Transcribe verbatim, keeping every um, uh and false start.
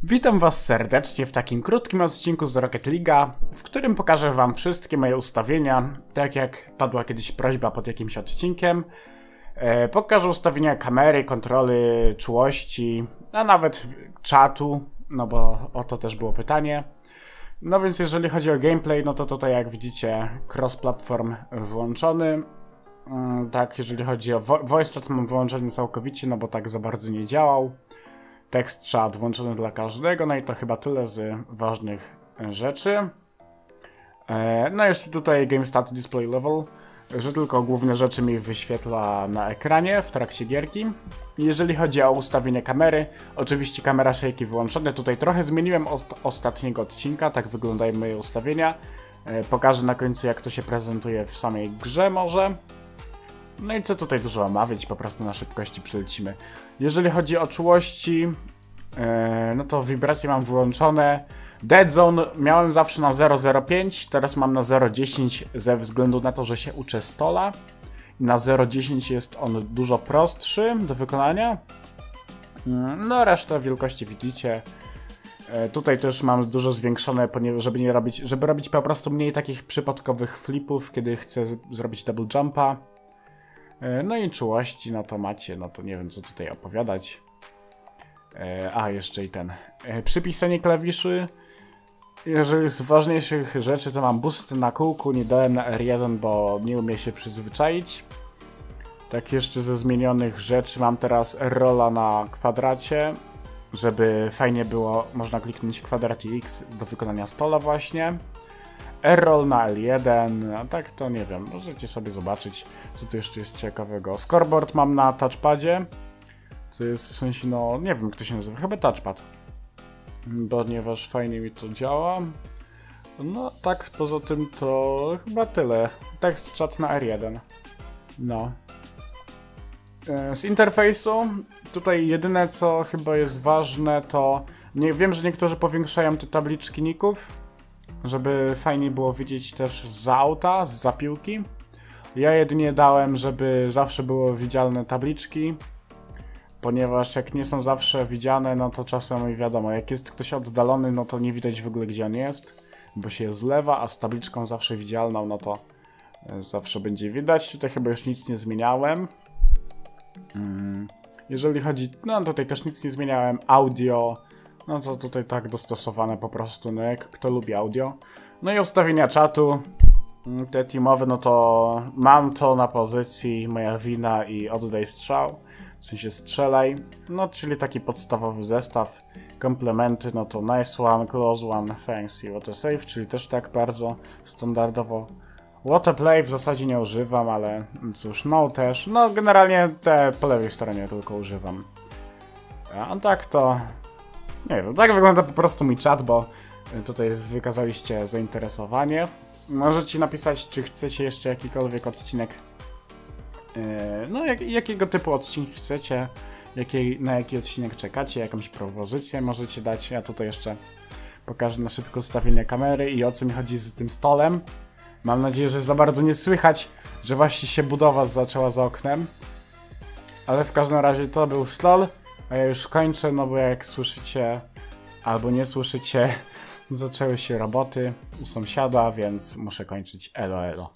Witam was serdecznie w takim krótkim odcinku z Rocket League'a, w którym pokażę wam wszystkie moje ustawienia, tak jak padła kiedyś prośba pod jakimś odcinkiem. E, pokażę ustawienia kamery, kontroli, czułości, a nawet czatu, no bo o to też było pytanie. No więc jeżeli chodzi o gameplay, no to tutaj jak widzicie cross-platform włączony. Mm, tak, jeżeli chodzi o vo voice chat mam wyłączony całkowicie, no bo tak za bardzo nie działał. Tekst chat włączony dla każdego, no i to chyba tyle z ważnych rzeczy. E, no jeszcze tutaj Game Stat Display Level, że tylko główne rzeczy mi wyświetla na ekranie w trakcie gierki. Jeżeli chodzi o ustawienie kamery, oczywiście kamera shaky wyłączone. Tutaj trochę zmieniłem od ostatniego odcinka, tak wyglądają moje ustawienia. E, pokażę na końcu, jak to się prezentuje w samej grze może. No i co tutaj dużo omawiać, po prostu na szybkości przelecimy. Jeżeli chodzi o czułości, yy, no to wibracje mam wyłączone. Dead Zone miałem zawsze na zero przecinek zero pięć, teraz mam na zero przecinek dziesięć ze względu na to, że się uczę stola. Na zero przecinek dziesięć jest on dużo prostszy do wykonania. No resztę wielkości widzicie. Yy, tutaj też mam dużo zwiększone, żeby nie robić, żeby robić po prostu mniej takich przypadkowych flipów, kiedy chcę zrobić double jumpa. No i czułości, no to macie, no to nie wiem co tutaj opowiadać. A, jeszcze i ten. Przypisanie klawiszy. Jeżeli z ważniejszych rzeczy to mam boost na kółku, nie dałem na R jeden, bo nie umiem się przyzwyczaić. Tak jeszcze ze zmienionych rzeczy mam teraz rolla na kwadracie, żeby fajnie było, można kliknąć kwadrat i X do wykonania stola właśnie. R-roll na L jeden, no tak to nie wiem, możecie sobie zobaczyć, co tu jeszcze jest ciekawego. Scoreboard mam na touchpadzie, co jest w sensie, no nie wiem jak to się nazywa, chyba touchpad, ponieważ fajnie mi to działa. No tak, poza tym to chyba tyle. Tekst chat na R jeden. No. Z interfejsu, tutaj jedyne co chyba jest ważne to, nie wiem, że niektórzy powiększają te tabliczki ników, żeby fajniej było widzieć też z auta, z zapiłki. Ja jedynie dałem, żeby zawsze było widzialne tabliczki, ponieważ jak nie są zawsze widziane, no to czasem wiadomo, jak jest ktoś oddalony, no to nie widać w ogóle gdzie on jest, bo się zlewa, a z tabliczką zawsze widzialną, no to zawsze będzie widać. Tutaj chyba już nic nie zmieniałem. Jeżeli chodzi, no tutaj też nic nie zmieniałem, audio, no to tutaj tak dostosowane po prostu, no jak kto lubi audio. No i ustawienia czatu, te teamowe, no to mam to na pozycji moja wina i oddaj strzał, w sensie strzelaj, no czyli taki podstawowy zestaw. Komplementy, no to nice one, close one, thanks i autosave, czyli też tak bardzo standardowo. Autoplay w zasadzie nie używam, ale cóż, no też, no generalnie te po lewej stronie tylko używam. A tak to... Nie wiem, tak wygląda po prostu mój czat, bo tutaj wykazaliście zainteresowanie. Możecie napisać, czy chcecie jeszcze jakikolwiek odcinek, yy, no jak, jakiego typu odcinek chcecie, jakiej, na jaki odcinek czekacie, jakąś propozycję możecie dać. Ja tutaj jeszcze pokażę na szybko ustawienie kamery i o co mi chodzi z tym stolem. Mam nadzieję, że za bardzo nie słychać, że właśnie się budowa zaczęła za oknem. Ale w każdym razie to był stol. A ja już kończę, no bo jak słyszycie, albo nie słyszycie, zaczęły się roboty u sąsiada, więc muszę kończyć. Elo, elo.